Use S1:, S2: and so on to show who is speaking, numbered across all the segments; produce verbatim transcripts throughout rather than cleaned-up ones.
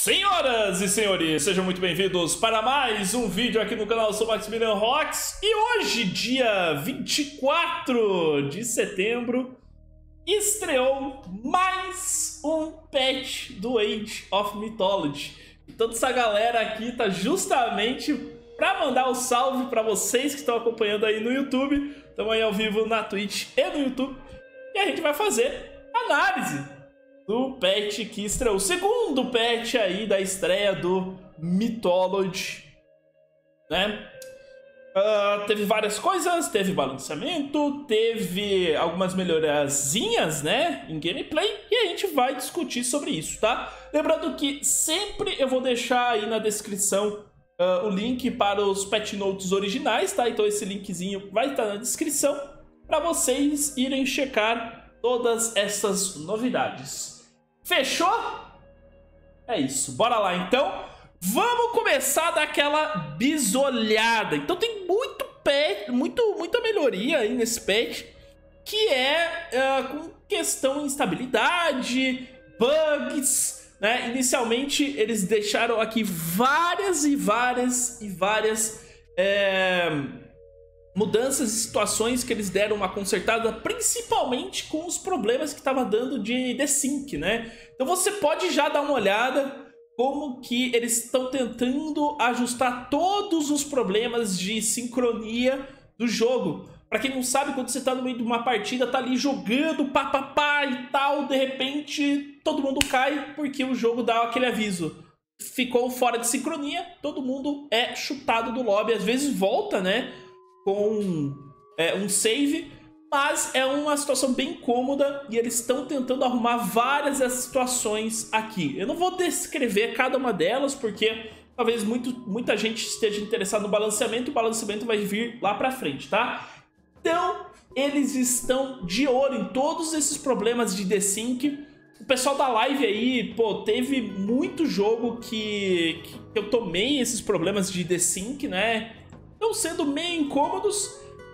S1: Senhoras e senhores, sejam muito bem-vindos para mais um vídeo aqui no canal. Eu sou Maximilian Rox e hoje, dia vinte e quatro de setembro, estreou mais um patch do Age of Mythology. E toda essa galera aqui tá justamente para mandar o um salve para vocês que estão acompanhando aí no YouTube. Estamos aí ao vivo na Twitch e no YouTube. E a gente vai fazer análise do patch que estreou, o segundo patch aí da estreia do Mythology, né? Uh, teve várias coisas, teve balanceamento, teve algumas melhoriazinhas, né, em gameplay, e a gente vai discutir sobre isso, tá? Lembrando que sempre eu vou deixar aí na descrição uh, o link para os patch notes originais, tá? Então esse linkzinho vai estar na descrição para vocês irem checar todas essas novidades. Fechou? É isso, bora lá então. Vamos começar daquela bisolhada. Então tem muito patch, muito, muita melhoria aí nesse patch, que é uh, com questão de instabilidade, bugs, né? Inicialmente eles deixaram aqui várias e várias e várias é, mudanças e situações que eles deram uma consertada, principalmente com os problemas que estava dando de desync, né? Então você pode já dar uma olhada como que eles estão tentando ajustar todos os problemas de sincronia do jogo. Para quem não sabe, quando você tá no meio de uma partida, tá ali jogando, pá, pá, pá e tal, de repente todo mundo cai porque o jogo dá aquele aviso. Ficou fora de sincronia, todo mundo é chutado do lobby, às vezes volta, né, com é, um save, mas é uma situação bem cômoda e eles estão tentando arrumar várias dessas situações aqui. Eu não vou descrever cada uma delas, porque talvez muito, muita gente esteja interessada no balanceamento, e o balanceamento vai vir lá pra frente, tá? Então, eles estão de olho em todos esses problemas de desync. O pessoal da live aí, pô, teve muito jogo que, que eu tomei esses problemas de desync, né? Estão sendo meio incômodos,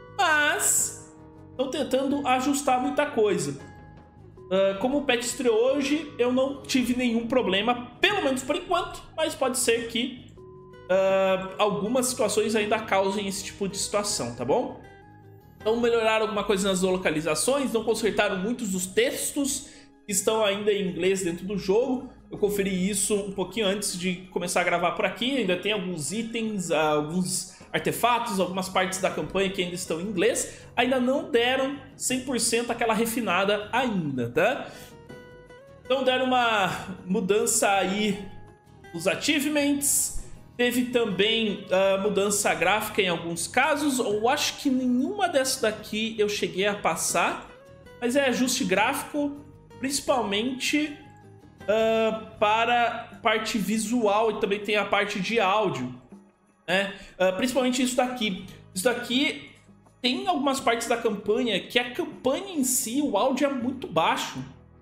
S1: mas estão tentando ajustar muita coisa. Uh, como o patch estreou hoje, eu não tive nenhum problema, pelo menos por enquanto, mas pode ser que uh, algumas situações ainda causem esse tipo de situação, tá bom? Então melhoraram alguma coisa nas localizações, não consertaram muitos dos textos que estão ainda em inglês dentro do jogo. Eu conferi isso um pouquinho antes de começar a gravar por aqui. Ainda tem alguns itens, alguns artefatos, algumas partes da campanha que ainda estão em inglês. Ainda não deram cem por cento aquela refinada ainda, tá? Então deram uma mudança aí nos achievements. Teve também uh, mudança gráfica em alguns casos. Eu acho que nenhuma dessas daqui eu cheguei a passar. Mas é ajuste gráfico, principalmente uh, para parte visual, e também tem a parte de áudio, né? Uh, principalmente isso daqui. Isso daqui tem algumas partes da campanha que a campanha em si, o áudio é muito baixo.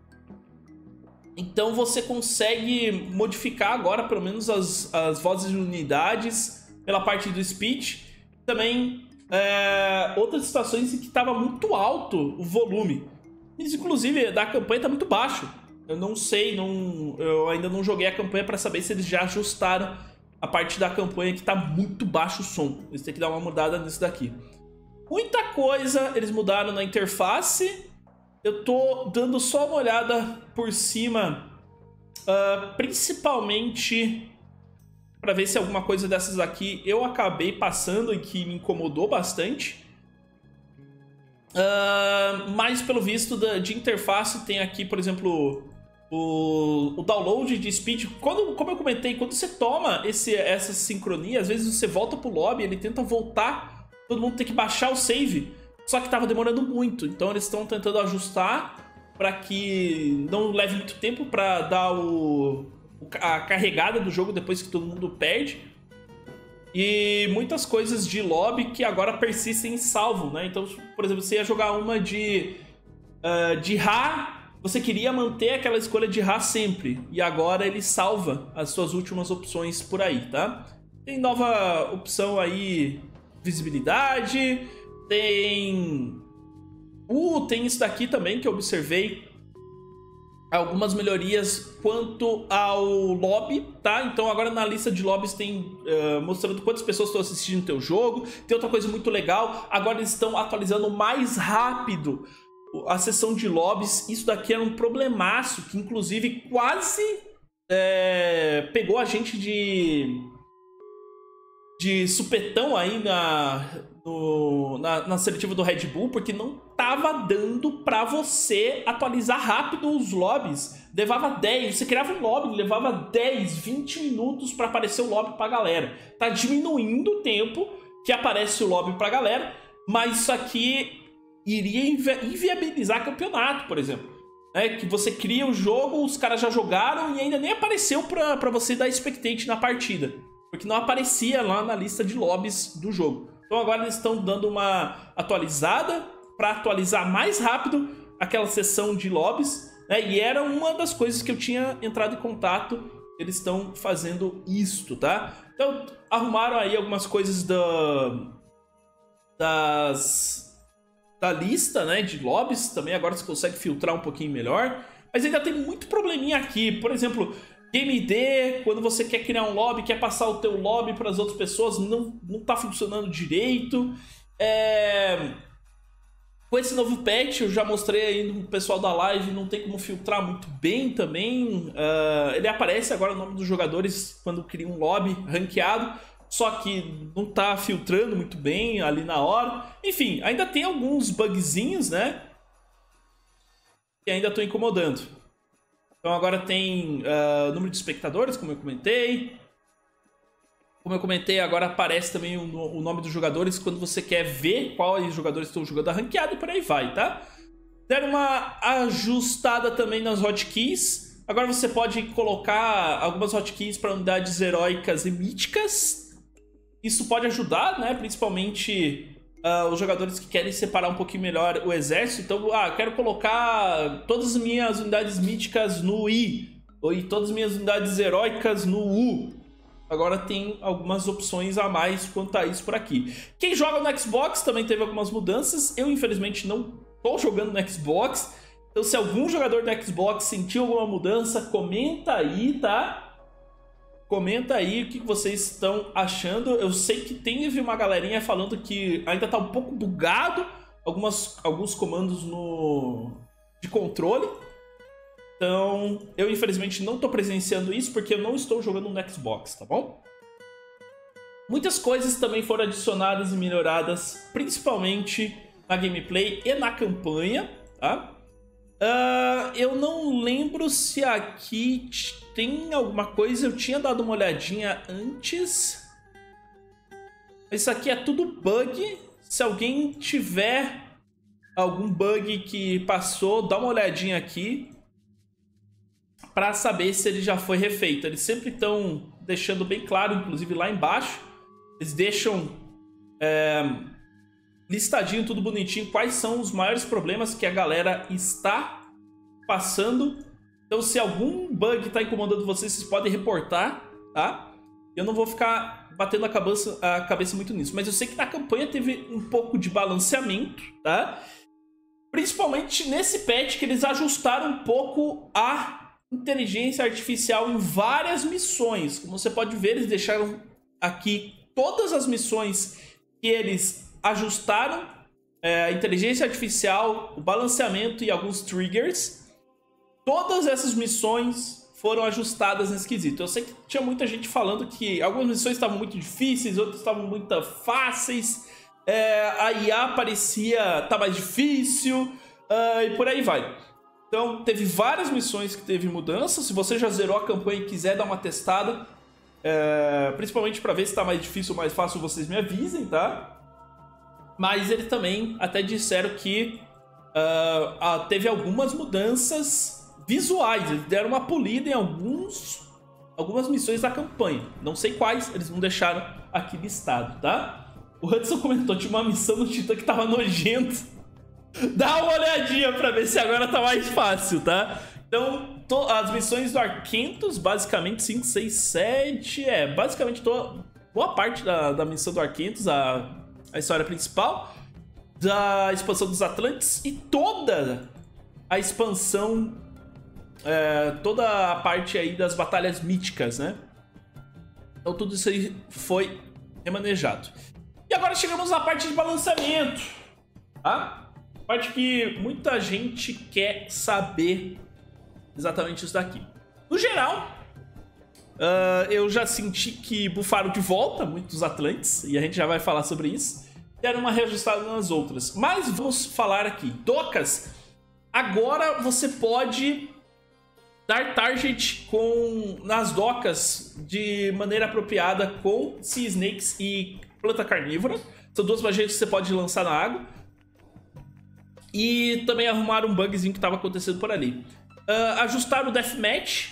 S1: Então você consegue modificar agora pelo menos as, as vozes de unidades pela parte do speech. Também é, outras situações em que estava muito alto o volume. Mas, inclusive, da campanha tá muito baixo. Eu não sei, não, eu ainda não joguei a campanha para saber se eles já ajustaram a parte da campanha que tá muito baixo o som. Eles têm que dar uma mudada nisso daqui. Muita coisa eles mudaram na interface. Eu tô dando só uma olhada por cima, uh, principalmente para ver se alguma coisa dessas aqui eu acabei passando e que me incomodou bastante. Uh, mas pelo visto da, de interface tem aqui, por exemplo, o, o download de speed. Quando, como eu comentei, quando você toma esse, essa sincronia, às vezes você volta pro lobby, ele tenta voltar, todo mundo tem que baixar o save, só que tava demorando muito. Então eles estão tentando ajustar para que não leve muito tempo para dar o, a carregada do jogo depois que todo mundo perde. E muitas coisas de lobby que agora persistem em salvo, né? Então, por exemplo, você ia jogar uma de, uh, de Ra, você queria manter aquela escolha de Ra sempre. E agora ele salva as suas últimas opções por aí, tá? Tem nova opção aí, visibilidade. Tem... Uh, tem isso daqui também que eu observei. algumas melhorias quanto ao lobby, tá? Então agora na lista de lobbies tem uh, mostrando quantas pessoas estão assistindo o teu jogo. Tem outra coisa muito legal, agora eles estão atualizando mais rápido a seção de lobbies. Isso daqui era um problemaço que inclusive quase é, pegou a gente de, de supetão aí na, no, na, na seletiva do Red Bull, porque não tava dando pra você atualizar rápido os lobbies. Levava dez, você criava um lobby, levava dez, vinte minutos pra aparecer o lobby pra galera. Tá diminuindo o tempo que aparece o lobby pra galera, mas isso aqui iria invi inviabilizar campeonato, por exemplo. É, que você cria o jogo, os caras já jogaram e ainda nem apareceu pra, pra você dar spectate na partida, porque não aparecia lá na lista de lobbies do jogo. Então agora eles estão dando uma atualizada para atualizar mais rápido aquela seção de lobbies, né? E era uma das coisas que eu tinha entrado em contato. Eles estão fazendo isto, tá? Então arrumaram aí algumas coisas da, das, da lista, né, de lobbies. Também agora você consegue filtrar um pouquinho melhor. Mas ainda tem muito probleminha aqui. Por exemplo, Game I D, quando você quer criar um lobby, quer passar o teu lobby para as outras pessoas, não, não tá funcionando direito. É... Com esse novo patch, eu já mostrei aí no pessoal da live, não tem como filtrar muito bem também. Uh, ele aparece agora o nome dos jogadores quando cria um lobby ranqueado, só que não tá filtrando muito bem ali na hora. Enfim, ainda tem alguns bugzinhos, né, que ainda estão incomodando. Então agora tem uh, número de espectadores, como eu comentei. Como eu comentei, agora aparece também o, o nome dos jogadores quando você quer ver quais jogadores estão jogando a ranqueada e por aí vai, tá? Deram uma ajustada também nas hotkeys. Agora você pode colocar algumas hotkeys para unidades heróicas e míticas. Isso pode ajudar, né? Principalmente uh, os jogadores que querem separar um pouquinho melhor o exército. Então, ah, quero colocar todas as minhas unidades míticas no I, ou todas as minhas unidades heróicas no U. Agora tem algumas opções a mais quanto a isso por aqui. Quem joga no Xbox também teve algumas mudanças. Eu, infelizmente, não estou jogando no Xbox. Então, se algum jogador do Xbox sentiu alguma mudança, comenta aí, tá? Comenta aí o que vocês estão achando. Eu sei que teve uma galerinha falando que ainda tá um pouco bugado algumas, alguns comandos no, de controle. Então, eu infelizmente não estou presenciando isso porque eu não estou jogando no Xbox, tá bom? Muitas coisas também foram adicionadas e melhoradas, principalmente na gameplay e na campanha, tá? Uh, eu não lembro se aqui tem alguma coisa, eu tinha dado uma olhadinha antes. Isso aqui é tudo bug. Se alguém tiver algum bug que passou, dá uma olhadinha aqui para saber se ele já foi refeito. Eles sempre estão deixando bem claro, inclusive lá embaixo, eles deixam é, listadinho, tudo bonitinho, quais são os maiores problemas que a galera está passando. Então, se algum bug está incomodando vocês, vocês podem reportar, tá? Eu não vou ficar batendo a cabeça, a cabeça muito nisso, mas eu sei que na campanha teve um pouco de balanceamento, tá? Principalmente nesse patch que eles ajustaram um pouco a inteligência artificial em várias missões. Como você pode ver, eles deixaram aqui todas as missões que eles ajustaram, é, a inteligência artificial, o balanceamento e alguns triggers. Todas essas missões foram ajustadas nesse quesito. Eu sei que tinha muita gente falando que algumas missões estavam muito difíceis, outras estavam muito fáceis, é, a I A parecia tá mais difícil, uh, e por aí vai. Então, teve várias missões que teve mudança. Se você já zerou a campanha e quiser dar uma testada, é, principalmente para ver se está mais difícil ou mais fácil, vocês me avisem, tá? Mas eles também até disseram que uh, teve algumas mudanças visuais. Eles deram uma polida em alguns, algumas missões da campanha. Não sei quais, eles não deixaram aqui listado, tá? O Hudson comentou, tinha uma missão no Titã que tava nojento. Dá uma olhadinha pra ver se agora tá mais fácil, tá? Então, to, as missões do Arquentos, basicamente cinco, seis, sete... É, basicamente to, boa parte da, da missão do Arquentos, a, a história principal, da expansão dos Atlantes e toda a expansão é, toda a parte aí das batalhas míticas, né? Então tudo isso aí foi remanejado. E agora chegamos na parte de balanceamento, tá? Parte que muita gente quer saber exatamente isso daqui. No geral, uh, eu já senti que bufaram de volta muitos Atlantes, e a gente já vai falar sobre isso. Deram uma reajustada nas outras. Mas vamos falar aqui. Docas, agora você pode dar target com, nas docas de maneira apropriada com Sea Snakes e Planta Carnívora. São duas magias que você pode lançar na água. E também arrumaram um bugzinho que estava acontecendo por ali. Uh, ajustaram o Deathmatch,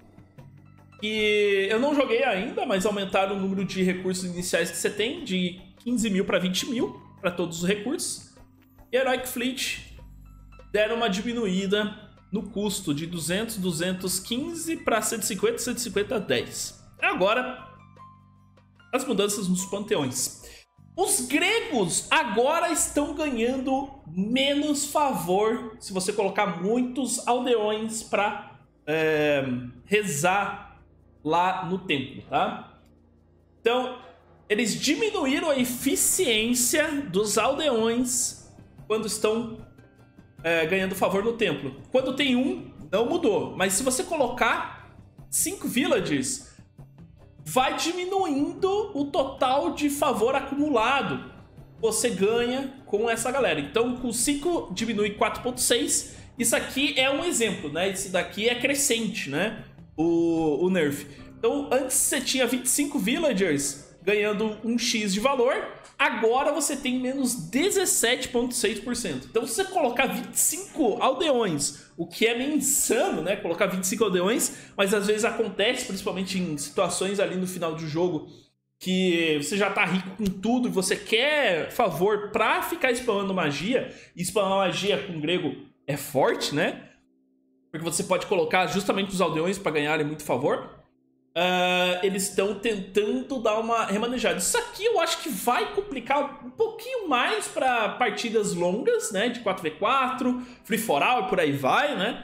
S1: que eu não joguei ainda, mas aumentaram o número de recursos iniciais que você tem, de quinze mil para vinte mil, para todos os recursos. E Heroic Fleet deram uma diminuída no custo de duzentos, duzentos e quinze para cento e cinquenta, cento e cinquenta, dez. Agora, as mudanças nos panteões. Os gregos agora estão ganhando menos favor se você colocar muitos aldeões para é, rezar lá no templo, tá? Então, eles diminuíram a eficiência dos aldeões quando estão é, ganhando favor no templo. Quando tem um, não mudou. Mas se você colocar cinco villagers, vai diminuindo o total de favor acumulado. Você ganha com essa galera. Então, com cinco diminui quatro ponto seis. Isso aqui é um exemplo, né? Esse daqui é crescente, né? O, o nerf. Então, antes você tinha vinte e cinco villagers ganhando um X de valor. Agora você tem menos dezessete ponto seis por cento. Então, se você colocar vinte e cinco aldeões, o que é meio insano, né? Colocar vinte e cinco aldeões, mas às vezes acontece, principalmente em situações ali no final do jogo, que você já tá rico com tudo e você quer favor pra ficar spamando magia. E spamar magia com grego é forte, né? Porque você pode colocar justamente os aldeões pra ganharem muito favor. Uh, eles estão tentando dar uma remanejada. Isso aqui eu acho que vai complicar um pouquinho mais para partidas longas, né? De quatro contra quatro, free for all e por aí vai, né?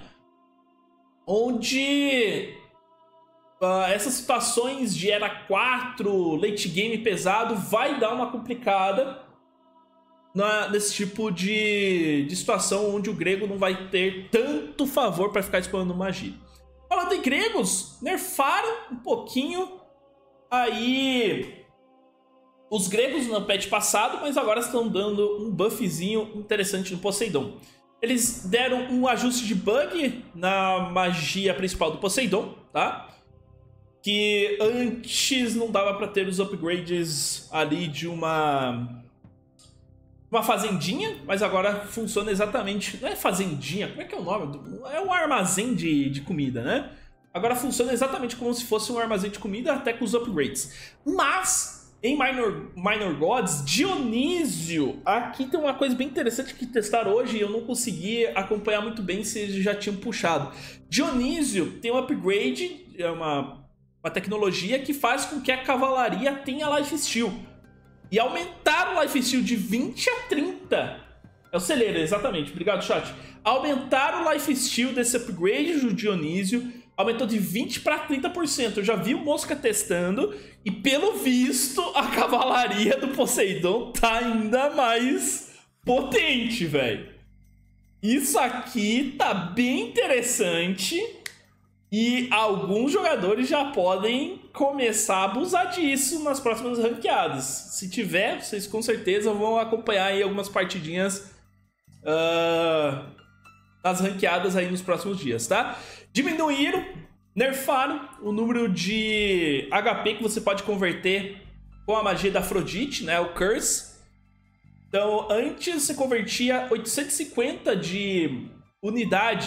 S1: Onde uh, essas situações de era quatro, late game pesado, vai dar uma complicada na, nesse tipo de, de situação onde o grego não vai ter tanto favor para ficar spamando magia. Falando em gregos, nerfaram um pouquinho aí os gregos no patch passado, mas agora estão dando um buffzinho interessante no Poseidon. Eles deram um ajuste de bug na magia principal do Poseidon, tá? Que antes não dava para ter os upgrades ali de uma... uma fazendinha, mas agora funciona exatamente... Não é fazendinha, como é que é o nome? É um armazém de, de comida, né? Agora funciona exatamente como se fosse um armazém de comida, até com os upgrades. Mas, em Minor, Minor Gods, Dionísio... Aqui tem uma coisa bem interessante que testaram hoje e eu não consegui acompanhar muito bem se eles já tinham puxado. Dionísio tem um upgrade, é uma, uma tecnologia que faz com que a cavalaria tenha lifesteal. E aumentaram o lifesteal de vinte a trinta. É o celeiro, exatamente. Obrigado, chat. Aumentaram o lifesteal desse upgrade do Dionísio. Aumentou de vinte para trinta por cento. Eu já vi o Mosca testando. E pelo visto, a cavalaria do Poseidon tá ainda mais potente, velho. Isso aqui tá bem interessante. E alguns jogadores já podem começar a abusar disso nas próximas ranqueadas. Se tiver, vocês com certeza vão acompanhar aí algumas partidinhas uh, nas ranqueadas aí nos próximos dias, tá? Diminuíram, nerfaram o número de H P que você pode converter com a magia da Afrodite, né? O Curse. Então, antes você convertia oitocentos e cinquenta de unidade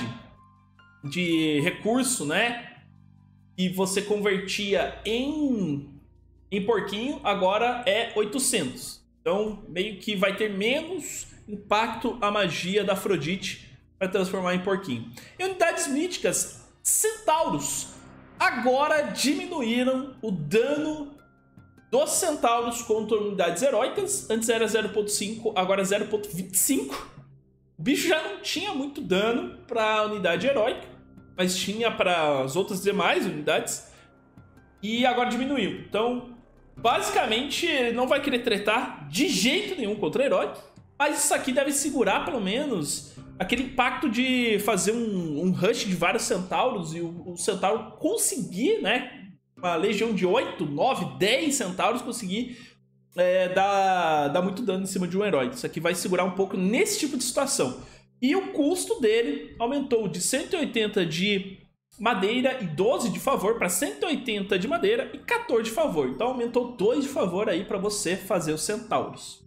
S1: de recurso, né? E você convertia em, em porquinho, agora é oitocentos. Então, meio que vai ter menos impacto a magia da Afrodite para transformar em porquinho. E unidades míticas, centauros, agora diminuíram o dano dos centauros contra unidades heróicas. Antes era zero ponto cinco, agora é zero ponto vinte e cinco. O bicho já não tinha muito dano para a unidade heróica. mas tinha para as outras demais unidades. E agora diminuiu. Então, basicamente, ele não vai querer tretar de jeito nenhum contra o herói. Mas isso aqui deve segurar, pelo menos, aquele impacto de fazer um, um rush de vários centauros e o, o centauro conseguir, né? Uma legião de oito, nove, dez centauros conseguir é, dar, dar muito dano em cima de um herói. Isso aqui vai segurar um pouco nesse tipo de situação. E o custo dele aumentou de cento e oitenta de madeira e doze de favor para cento e oitenta de madeira e quatorze de favor. Então aumentou dois de favor aí para você fazer os centauros.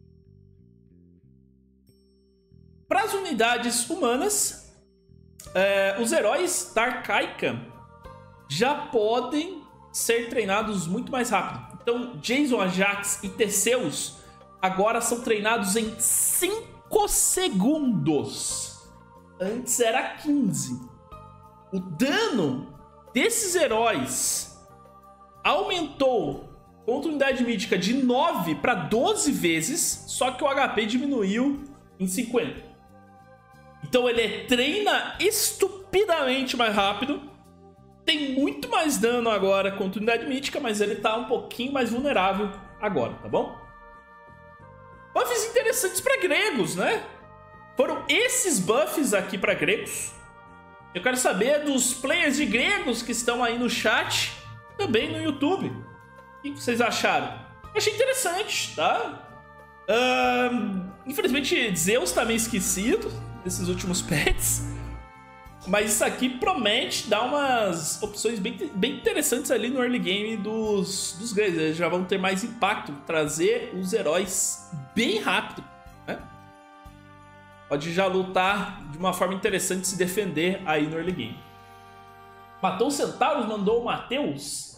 S1: Para as unidades humanas, é, os heróis da Arcaica já podem ser treinados muito mais rápido. Então Jason, Ajax e Teseus agora são treinados em cinco segundos. Antes era quinze. O dano desses heróis aumentou contra a unidade mítica de nove para doze vezes, só que o H P diminuiu em cinquenta. Então ele treina estupidamente mais rápido, tem muito mais dano agora contra a unidade mítica, mas ele tá um pouquinho mais vulnerável agora, tá bom? Buffs interessantes para gregos, né? Foram esses buffs aqui para gregos. Eu quero saber dos players de gregos que estão aí no chat, também no YouTube. O que vocês acharam? Eu achei interessante, tá? Uh, infelizmente, Zeus tá meio esquecido desses últimos pets. Mas isso aqui promete dar umas opções bem, bem interessantes ali no early game dos, dos gregos. Eles já vão ter mais impacto, trazer os heróis bem rápido, né? Pode já lutar de uma forma interessante, se defender aí no early game. Matou os centauros, mandou o Matheus.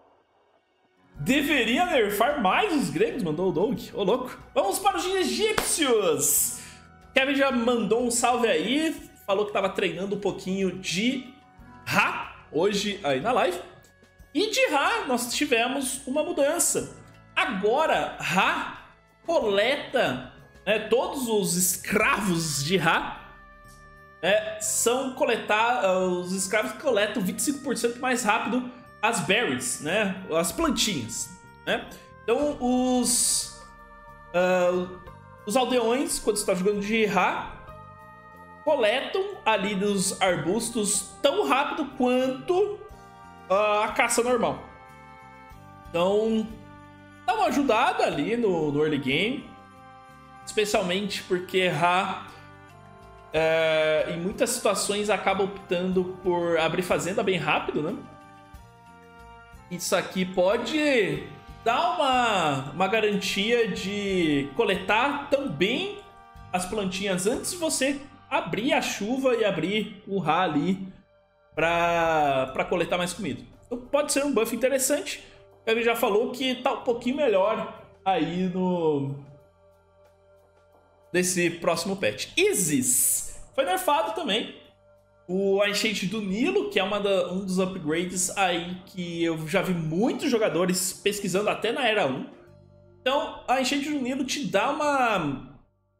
S1: Deveria nerfar mais os gregos, mandou o Doug. Ô, louco. Vamos para os egípcios. Kevin já mandou um salve aí. Falou que tava treinando um pouquinho de Ra hoje aí na live. E de Ra nós tivemos uma mudança. Agora Ra coleta, né, todos os escravos de Ra, né, são coletados. Os escravos coletam vinte e cinco por cento mais rápido as berries, né, as plantinhas, né? Então os uh, os aldeões, quando você está jogando de Ra, coletam ali dos arbustos tão rápido quanto uh, a caça normal. Então dá uma ajudada ali no, no early game, especialmente porque Ra uh, em muitas situações acaba optando por abrir fazenda bem rápido, né? Isso aqui pode dar uma, uma garantia de coletar também as plantinhas antes de você abrir a chuva e abrir o Ra ali para coletar mais comida. Então pode ser um buff interessante. O Kevin já falou que tá um pouquinho melhor aí no desse próximo patch. Isis foi nerfado também. O Enchente do Nilo, que é uma da, um dos upgrades aí que eu já vi muitos jogadores pesquisando até na Era um. Então, a Enchente do Nilo te dá uma...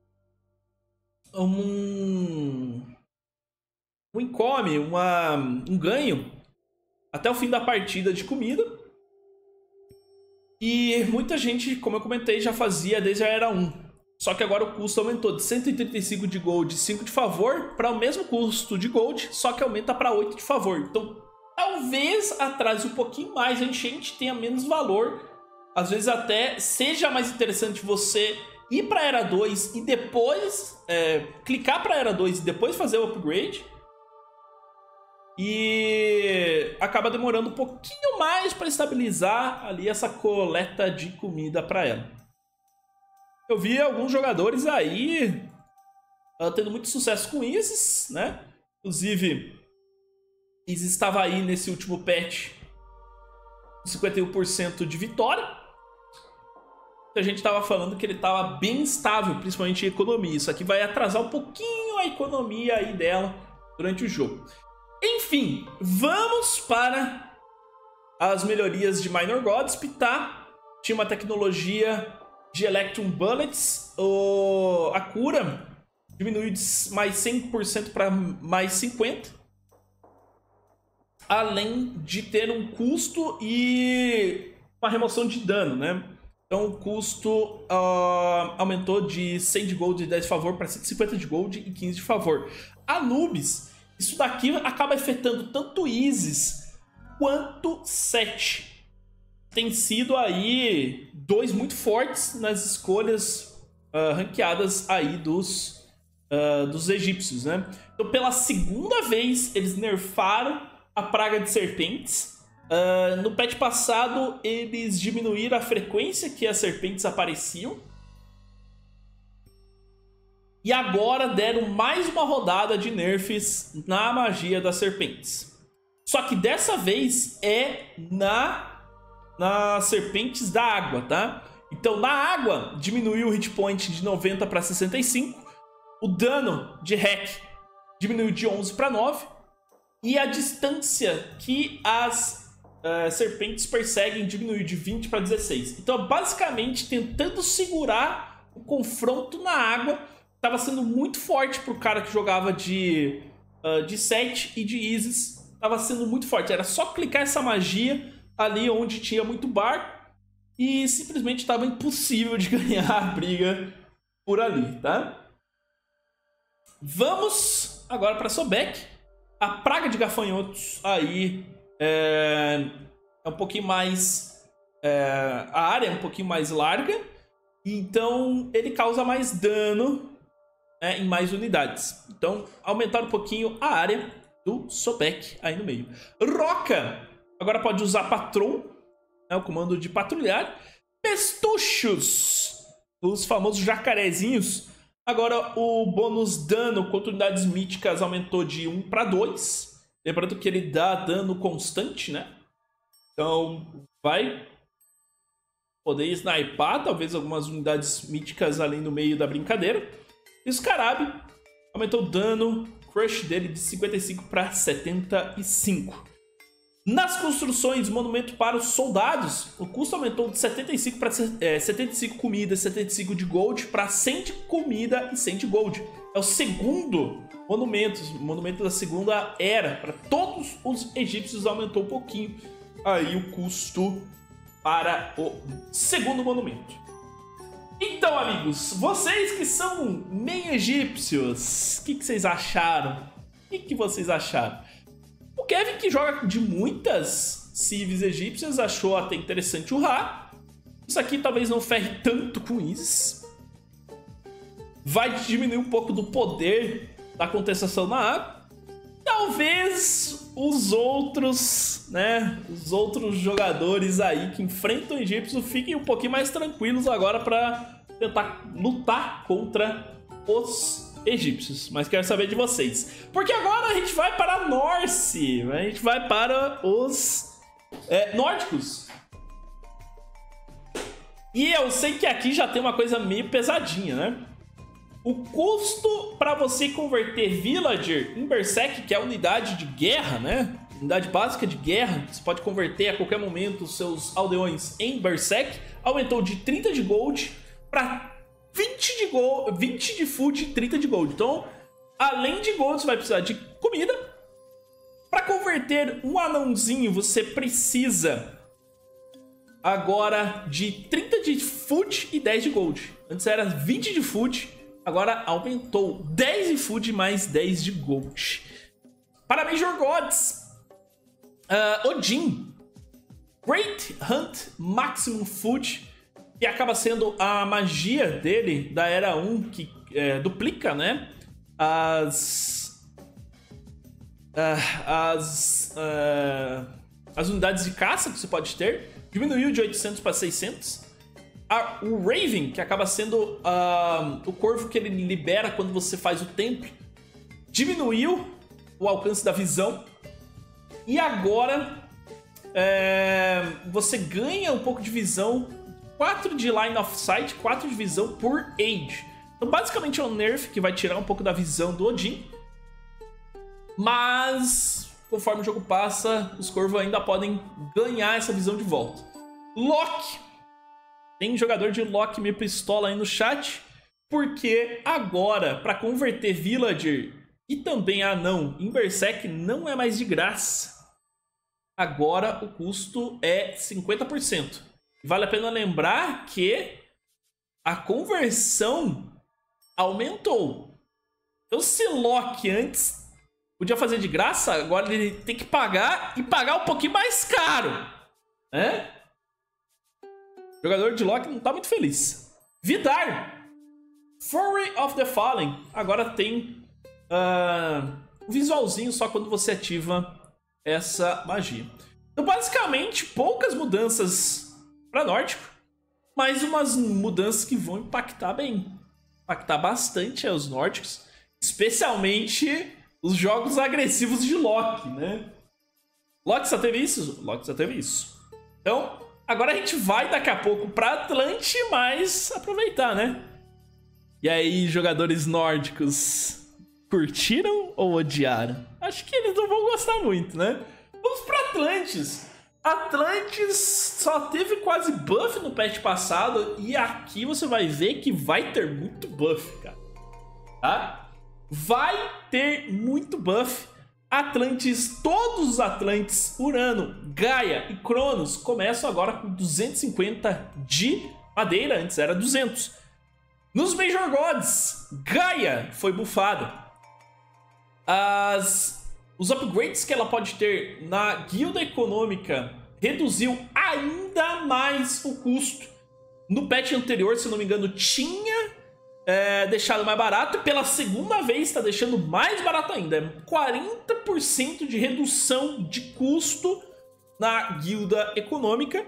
S1: Um... Um income, uma, um ganho até o fim da partida de comida. E muita gente, como eu comentei, já fazia desde a Era um. Só que agora o custo aumentou de cento e trinta e cinco de gold e cinco de favor para o mesmo custo de gold, só que aumenta para oito de favor. Então, talvez atrase um pouquinho mais, a enchente tenha menos valor. Às vezes até seja mais interessante você ir para a Era dois e depois é, clicar para a Era dois e depois fazer o upgrade. E acaba demorando um pouquinho mais para estabilizar ali essa coleta de comida para ela. Eu vi alguns jogadores aí uh, tendo muito sucesso com Isis, né? Inclusive, Isis estava aí nesse último patch com cinquenta e um por cento de vitória. A gente estava falando que ele estava bem estável, principalmente em economia. Isso aqui vai atrasar um pouquinho a economia aí dela durante o jogo. Enfim, vamos para as melhorias de Minor Gods. Ptah tinha uma tecnologia de Electrum Bullets. O... A cura diminuiu de mais cem por cento para mais cinquenta por cento. além de ter um custo e uma remoção de dano, né? Então o custo uh, aumentou de cem de gold e dez de favor para cento e cinquenta de gold e quinze de favor. Anubis, isso daqui acaba afetando tanto Isis quanto Sete. Tem sido aí dois muito fortes nas escolhas uh, ranqueadas aí dos, uh, dos egípcios, né? Então pela segunda vez eles nerfaram a praga de serpentes. Uh, no patch passado, eles diminuíram a frequência que as serpentes apareciam. E agora deram mais uma rodada de nerfs na magia das serpentes. Só que dessa vez é na nas serpentes da água, tá? Então na água diminuiu o hit point de noventa para sessenta e cinco. O dano de hack diminuiu de onze para nove. E a distância que as Uh, serpentes perseguem diminuiu de vinte para dezesseis. Então, basicamente, tentando segurar o confronto na água, estava sendo muito forte para o cara que jogava de, uh, de Sete e de Isis. Estava sendo muito forte. Era só clicar essa magia ali onde tinha muito barco e simplesmente estava impossível de ganhar a briga por ali, tá? Vamos agora para Sobek. A praga de gafanhotos aí É, é um pouquinho mais... É, a área é um pouquinho mais larga. Então ele causa mais dano, né, em mais unidades. Então aumentar um pouquinho a área do Sobek aí no meio. Roca agora pode usar Patron, né, o comando de patrulhar. Pestuchos, os famosos jacarezinhos. Agora o bônus dano contra unidades míticas aumentou de um para dois. Lembrando que ele dá dano constante, né? Então vai poder snipar talvez algumas unidades míticas ali no meio da brincadeira. E o Scarab aumentou o dano crush dele de cinquenta e cinco para setenta e cinco. Nas construções, monumento para os soldados, o custo aumentou de setenta e cinco para é, setenta e cinco comida, setenta e cinco de gold para cem de comida e cem de gold. É o segundo monumento, monumento da segunda era. Para todos os egípcios aumentou um pouquinho aí o custo para o segundo monumento. Então, amigos, vocês que são meio egípcios, o que, que vocês acharam? O que, que vocês acharam? O Kevin, que joga de muitas civis egípcias, achou até interessante o Ra. Isso aqui talvez não ferre tanto com Isis. Vai diminuir um pouco do poder da contestação na água. Talvez os outros, né, os outros jogadores aí que enfrentam o egípcio fiquem um pouquinho mais tranquilos agora para tentar lutar contra os egípcios. Mas quero saber de vocês, porque agora a gente vai para a Norse, a gente vai para os é, nórdicos. E eu sei que aqui já tem uma coisa meio pesadinha, né? O custo para você converter Villager em Berserk, que é a unidade de guerra, né? Unidade básica de guerra, você pode converter a qualquer momento os seus aldeões em Berserk, aumentou de trinta de gold para vinte de gold, vinte de food e trinta de gold. Então, além de gold, você vai precisar de comida. Para converter um anãozinho, você precisa agora de trinta de food e dez de gold. Antes era vinte de food, agora aumentou dez de food mais dez de gold. Para Major Gods, uh, Odin, Great Hunt Maximum Food, que acaba sendo a magia dele da Era um, que é, duplica, né, as, uh, as, uh, as unidades de caça que você pode ter. Diminuiu de oitocentos para seiscentos. A, o Raven, que acaba sendo uh, o corvo que ele libera quando você faz o templo, diminuiu o alcance da visão. E agora é, você ganha um pouco de visão, quatro de line of sight, quatro de visão por age. Então basicamente é um nerf que vai tirar um pouco da visão do Odin. Mas conforme o jogo passa, os corvos ainda podem ganhar essa visão de volta. Loki. Tem jogador de Loki meio pistola aí no chat, porque agora, para converter Villager e também Anão em Berserk, não é mais de graça. agora o custo é cinquenta por cento. Vale a pena lembrar que a conversão aumentou. Então se Loki antes podia fazer de graça, agora ele tem que pagar e pagar um pouquinho mais caro, né? O jogador de Loki não tá muito feliz. Vidar, Fury of the Fallen, agora tem uh, um visualzinho só quando você ativa essa magia. Então basicamente poucas mudanças para Nórdico, mas umas mudanças que vão impactar bem, impactar bastante os nórdicos, especialmente os jogos agressivos de Loki, né? Loki só teve isso? Loki só teve isso. Então, agora a gente vai daqui a pouco pra Atlante, mas aproveitar, né? E aí, jogadores nórdicos, curtiram ou odiaram? Acho que eles não vão gostar muito, né? Vamos pra Atlantis. Atlantis só teve quase buff no patch passado e aqui você vai ver que vai ter muito buff, cara. Tá? Vai ter muito buff. Atlantis, todos os Atlantes, Urano, Gaia e Cronos começam agora com duzentos e cinquenta de madeira, antes era duzentos. Nos Major Gods, Gaia foi bufada. As, os upgrades que ela pode ter na guilda econômica reduziu ainda mais o custo. No patch anterior, se não me engano, tinha... É, deixado mais barato, e pela segunda vez está deixando mais barato ainda. É quarenta por cento de redução de custo na guilda econômica.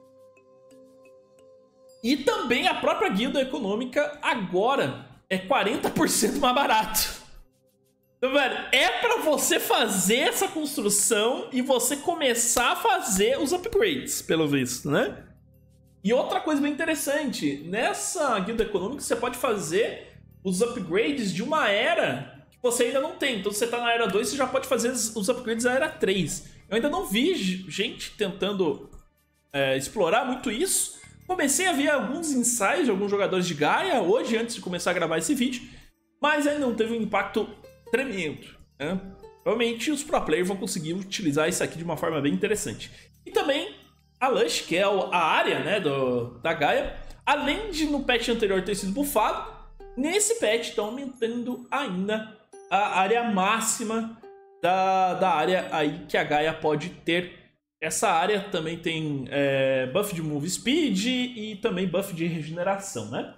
S1: E também a própria guilda econômica agora é quarenta por cento mais barato. Então, velho, é para você fazer essa construção e você começar a fazer os upgrades, pelo visto, né? E outra coisa bem interessante, nessa guilda econômica você pode fazer os upgrades de uma era que você ainda não tem. Então se você tá na era dois, você já pode fazer os upgrades da era três. Eu ainda não vi gente tentando é, explorar muito isso. Comecei a ver alguns insights de alguns jogadores de Gaia hoje, antes de começar a gravar esse vídeo, mas ainda não teve um impacto tremendo, né? Provavelmente os pro players vão conseguir utilizar isso aqui de uma forma bem interessante. E também a Lush, que é a área, né, do, da Gaia, além de no patch anterior ter sido buffado, nesse patch está aumentando ainda a área máxima da, da área aí que a Gaia pode ter. Essa área também tem é, buff de move speed e também buff de regeneração, né?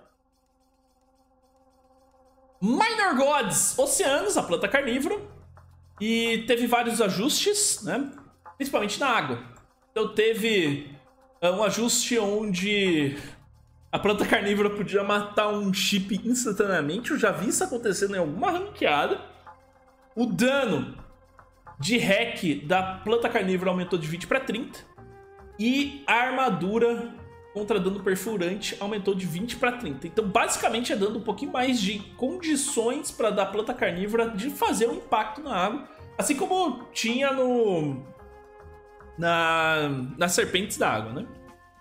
S1: Minor Gods, Oceanos, a planta carnívora, e teve vários ajustes, né, principalmente na água. Então teve um ajuste onde a planta carnívora podia matar um chip instantaneamente. Eu já vi isso acontecendo em alguma ranqueada. O dano de hack da planta carnívora aumentou de vinte para trinta. E a armadura contra dano perfurante aumentou de vinte para trinta. Então basicamente é dando um pouquinho mais de condições para da planta carnívora de fazer um impacto na água. Assim como tinha no... Na, nas serpentes da água, né?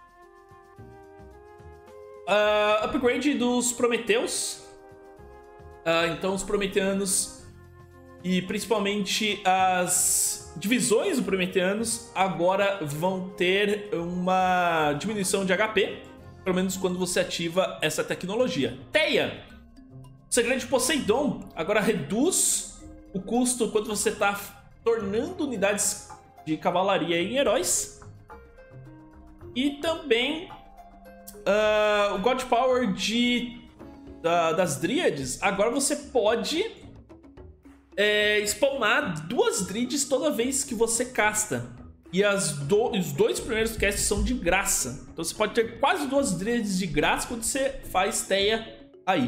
S1: Uh, upgrade dos Prometeus. Uh, então os Prometeanos e principalmente as divisões dos Prometeanos agora vão ter uma diminuição de H P, pelo menos quando você ativa essa tecnologia. Teia, o segredo de Poseidon, agora reduz o custo quando você está tornando unidades de cavalaria em heróis. E também uh, o God Power de, da, das Dríades. Agora você pode é, spawnar duas Dríades toda vez que você casta. E as do, os dois primeiros casts são de graça. Então você pode ter quase duas Dríades de graça quando você faz Teia aí.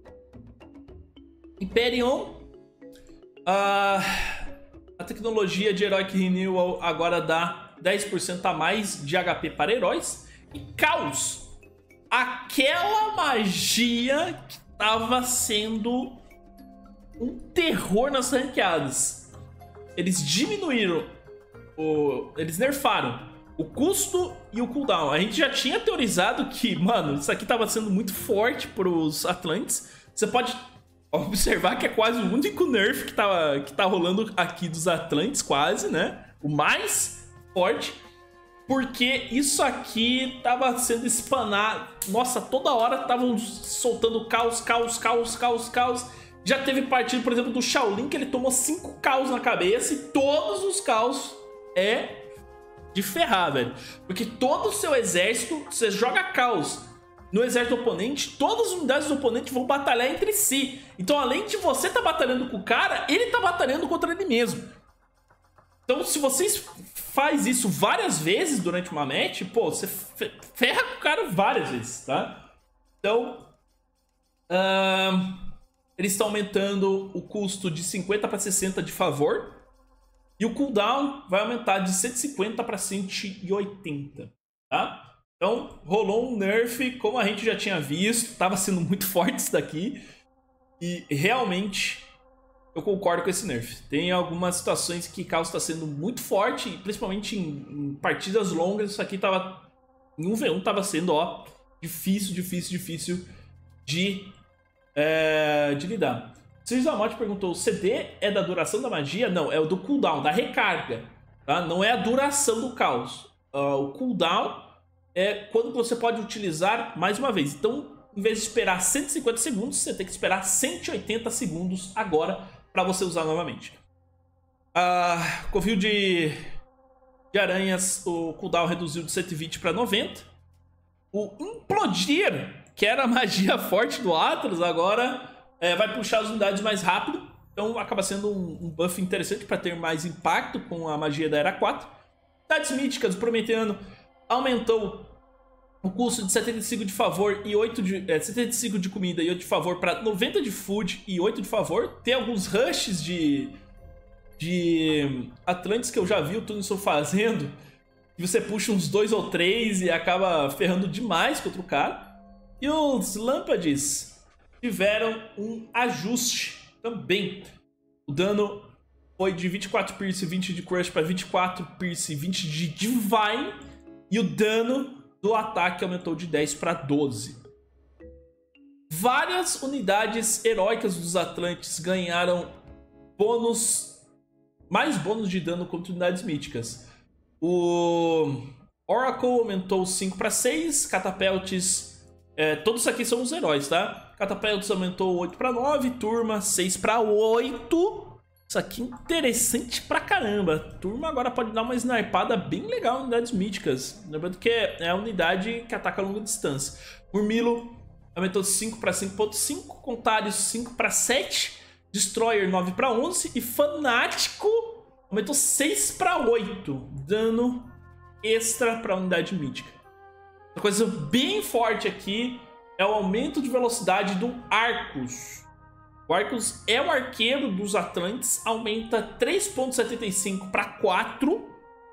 S1: Hyperion. Uh, A tecnologia de Heroic Renewal agora dá dez por cento a mais de H P para heróis. E Caos, aquela magia que estava sendo um terror nas ranqueadas. Eles diminuíram, o... eles nerfaram o custo e o cooldown. A gente já tinha teorizado que, mano, isso aqui estava sendo muito forte para os Atlantes. Você pode observar que é quase o único nerf que tá, que tá rolando aqui dos Atlantes, quase, né? O mais forte, porque isso aqui tava sendo espanado. Nossa, toda hora estavam soltando caos, caos, caos, caos, caos. Já teve partido, por exemplo, do Shaolin, que ele tomou cinco caos na cabeça, e todos os caos é de ferrar, velho. Porque todo o seu exército, você joga caos no exército do oponente, todas as unidades do oponente vão batalhar entre si. Então, além de você tá batalhando com o cara, ele tá batalhando contra ele mesmo. Então, se vocês faz isso várias vezes durante uma match, pô, você ferra com o cara várias vezes, tá? Então, uh, eles estão aumentando o custo de cinquenta para sessenta de favor. E o cooldown vai aumentar de cento e cinquenta para cento e oitenta, tá? Então, rolou um nerf, como a gente já tinha visto, tava sendo muito forte isso daqui. E realmente, eu concordo com esse nerf. Tem algumas situações que o caos está sendo muito forte, principalmente em, em partidas longas. Isso aqui tava, em um v um tava sendo, ó, difícil, difícil, difícil de, é, de lidar. Sirius Amote perguntou, o C D é da duração da magia? Não, é o do cooldown, da recarga, tá? Não é a duração do caos. Uh, o cooldown é quando você pode utilizar mais uma vez. Então, em vez de esperar cento e cinquenta segundos, você tem que esperar cento e oitenta segundos agora para você usar novamente. Uh, Covil de, de aranhas, o cooldown reduziu de cento e vinte para noventa. O Implodir, que era a magia forte do Atlas, agora é, vai puxar as unidades mais rápido. Então acaba sendo um, um buff interessante para ter mais impacto com a magia da Era quatro. Unidades míticas, o Prometeano aumentou o custo de setenta e cinco de favor e oito de, é, setenta e cinco de comida e oito de favor para noventa de food e oito de favor. Tem alguns rushes de, de Atlantis que eu já vi o Tunison fazendo, que você puxa uns dois ou três e acaba ferrando demais contra o cara. E os Lampades tiveram um ajuste também. O dano foi de vinte e quatro Pierce e vinte de Crush para vinte e quatro Pierce e vinte de Divine. E o dano do ataque aumentou de dez para doze. Várias unidades heróicas dos Atlantes ganharam bônus, mais bônus de dano contra unidades míticas. O Oracle aumentou cinco para seis, Catapeltes, é, todos aqui são os heróis, tá? Catapeltes aumentou oito para nove, Turma seis para oito. Isso aqui é interessante pra caramba. Turma agora pode dar uma snipada bem legal em unidades míticas. Lembrando que é a unidade que ataca a longa distância. Murmilo aumentou cinco para cinco ponto cinco. Contários cinco para sete. Destroyer nove para onze. E Fanático aumentou seis para oito. Dano extra para unidade mítica. Uma coisa bem forte aqui é o aumento de velocidade do Arcus. O Arcus é o arqueiro dos Atlantes, aumenta três ponto setenta e cinco para quatro.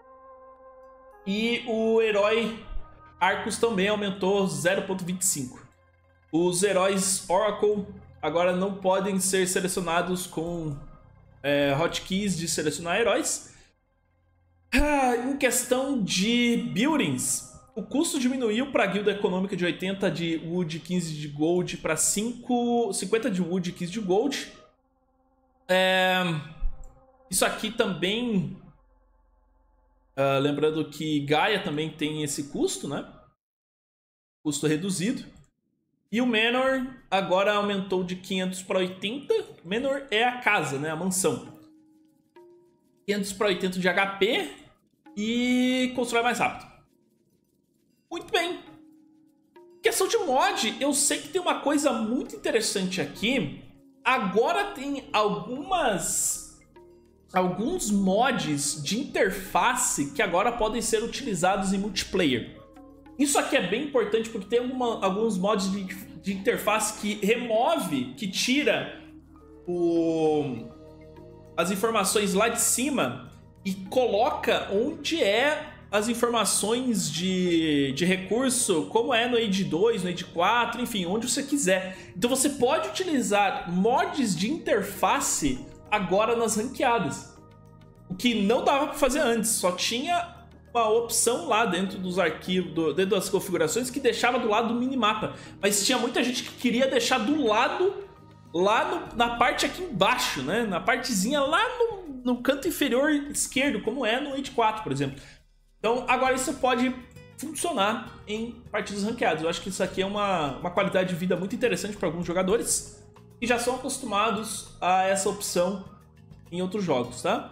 S1: E o herói Arcus também aumentou zero ponto vinte e cinco. Os heróis Oracle agora não podem ser selecionados com é, hotkeys de selecionar heróis. Ah, em questão de buildings, o custo diminuiu para a guilda econômica de oitenta de wood, quinze de gold para cinquenta de wood e quinze de gold. É, isso aqui também, uh, lembrando que Gaia também tem esse custo, né? Custo reduzido. E o Manor agora aumentou de quinhentos para oitenta. Manor é a casa, né? A mansão. quinhentos para oitenta de H P e constrói mais rápido. Muito bem. Questão de mod, eu sei que tem uma coisa muito interessante aqui. Agora tem algumas alguns mods de interface que agora podem ser utilizados em multiplayer. Isso aqui é bem importante porque tem alguma, alguns mods de, de interface que remove, que tira o, as informações lá de cima e coloca onde é as informações de, de recurso, como é no Age dois, no Age quatro, enfim, onde você quiser. Então você pode utilizar mods de interface agora nas ranqueadas. O que não dava para fazer antes, só tinha uma opção lá dentro dos arquivos, do, dentro das configurações, que deixava do lado do minimapa. Mas tinha muita gente que queria deixar do lado, lá no, na parte aqui embaixo, né? Na partezinha lá no, no canto inferior esquerdo, como é no Age quatro, por exemplo. Então agora isso pode funcionar em partidas ranqueadas. Eu acho que isso aqui é uma, uma qualidade de vida muito interessante para alguns jogadores que já são acostumados a essa opção em outros jogos, tá?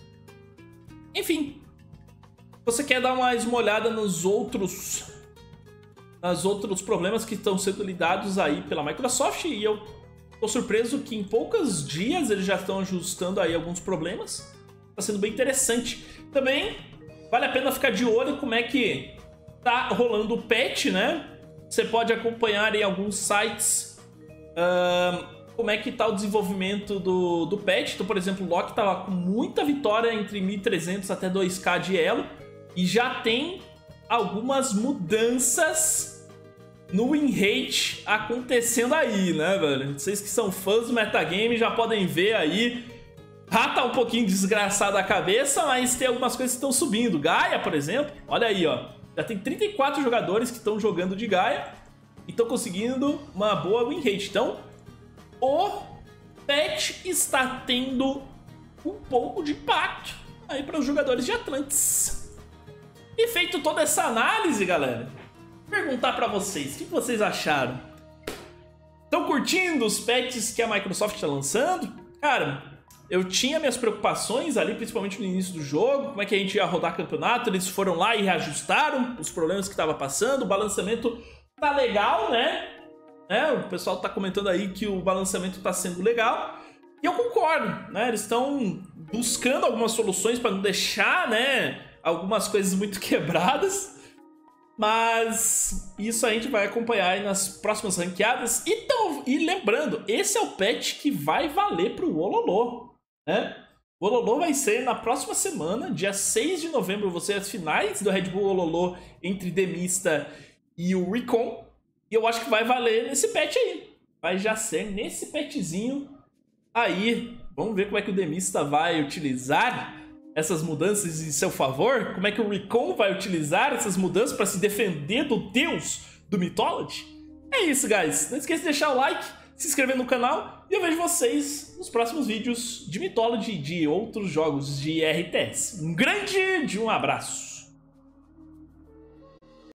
S1: Enfim, você quer dar mais uma olhada nos outros, nos outros problemas que estão sendo lidados aí pela Microsoft, e eu tô surpreso que em poucos dias eles já estão ajustando aí alguns problemas. Tá sendo bem interessante. Também vale a pena ficar de olho como é que tá rolando o patch, né? Você pode acompanhar em alguns sites uh, como é que tá o desenvolvimento do, do patch. Então, por exemplo, o Loki tava com muita vitória entre mil e trezentos até dois K de elo. E já tem algumas mudanças no win rate acontecendo aí, né, velho? Vocês que são fãs do metagame já podem ver aí. Já tá um pouquinho desgraçado a cabeça, mas tem algumas coisas que estão subindo. Gaia, por exemplo, olha aí, ó. Já tem trinta e quatro jogadores que estão jogando de Gaia e estão conseguindo uma boa win rate. Então, o patch está tendo um pouco de impacto aí para os jogadores de Atlantis. E feito toda essa análise, galera, perguntar para vocês, o que vocês acharam? Estão curtindo os patches que a Microsoft está lançando? Cara, eu tinha minhas preocupações ali, principalmente no início do jogo, como é que a gente ia rodar campeonato. Eles foram lá e reajustaram os problemas que estava passando. O balanceamento tá legal, né? É, o pessoal tá comentando aí que o balanceamento tá sendo legal. E eu concordo, né? Eles estão buscando algumas soluções para não deixar, né, algumas coisas muito quebradas. Mas isso a gente vai acompanhar aí nas próximas ranqueadas. E, tão, e lembrando, esse é o patch que vai valer pro Ololô. Né? O Ololô vai ser na próxima semana, dia seis de novembro, vão ser as finais do Red Bull Ololô entre Demista e o Recon. E eu acho que vai valer nesse patch aí. Vai já ser nesse patchzinho aí. Vamos ver como é que o Demista vai utilizar essas mudanças em seu favor. Como é que o Recon vai utilizar essas mudanças para se defender do deus do Mythology. É isso, guys. Não esqueça de deixar o like, se inscrever no canal, e eu vejo vocês nos próximos vídeos de Mythology e de outros jogos de R T S. Um grande de um abraço.